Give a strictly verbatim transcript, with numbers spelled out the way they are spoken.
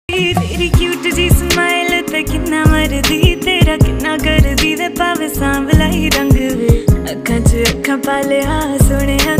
तेरी क्यूट जी स्माइल ते किन्ना मरदी तेरा किन्ना करदी वे पावे सांवला ही रंग वे अखां च अखां पा लिया सोहणिया